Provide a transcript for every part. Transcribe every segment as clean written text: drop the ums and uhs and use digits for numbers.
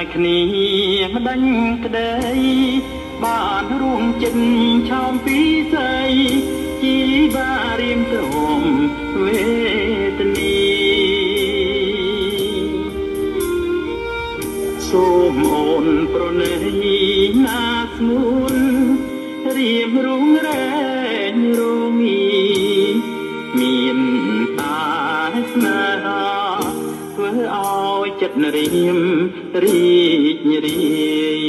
គ្នាម្ដេចក្ដីបានរួមចិត្តឆោមពីស្អីជីវារៀមទ្រាំវេទនីសូមអូនប្រណីណាស្ងួនរៀមរុងរែងរមីមានតាស្នេហាធ្វើឲ្យចិត្តរៀមរីករាយ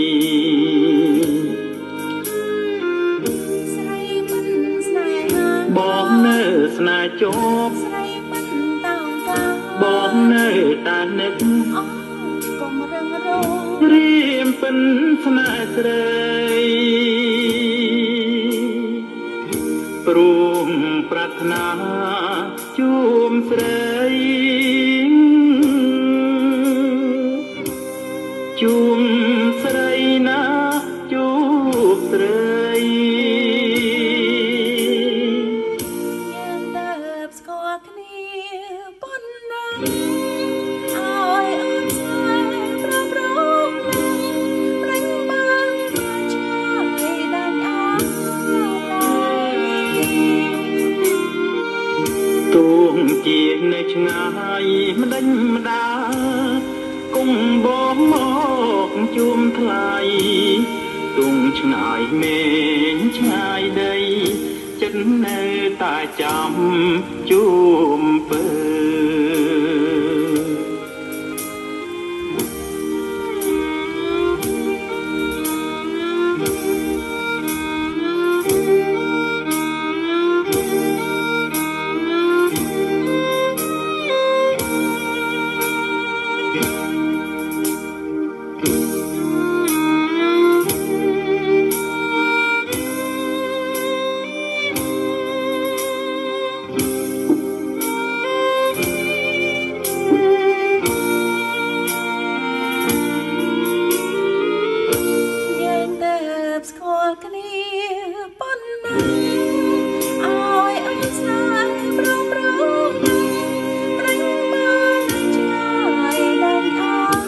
ស្រីមិនស្នេហាបងនៅស្នេហ៍ជាប់ស្រីមិនតោងតាបងនៅតែនឹកកុំរឹងរោរៀមពិនស្នេហ៍ស្រីព្រមប្រាថ្នាជួបស្រីជួបស្រីណាជួបស្រីយើងទៅស្គាល់គ្នាប៉ុណ្ណាឲ្យអូនស្នេហ៍ប្រប្រងប្រាញ់បានឆ្ងាយដាច់អស់ទួងជានៅឆ្ងាយម្ដេចម្ដាគុំបងមកជួមថ្លៃទួងឆ្ងាយមេឃឆ្ងាយដីចិត្តនៅតែចាំជួមពើស្គាល់គ្នាប៉ុណ្ណាឲ្យអូនស្នេហ៍ប្រងប្រងប្រាញ់បានឆ្ងាយដាច់អស់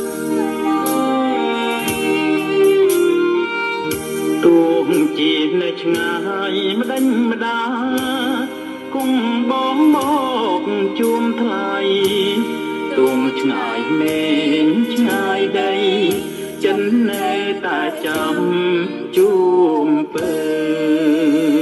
ទួងជានៅឆ្ងាយម្ដេចម្ដាគុំបងមកជួមថ្លៃទួងឆ្ងាយមេឃឆ្ងាយដីចិននៅតែចាំជួមពើ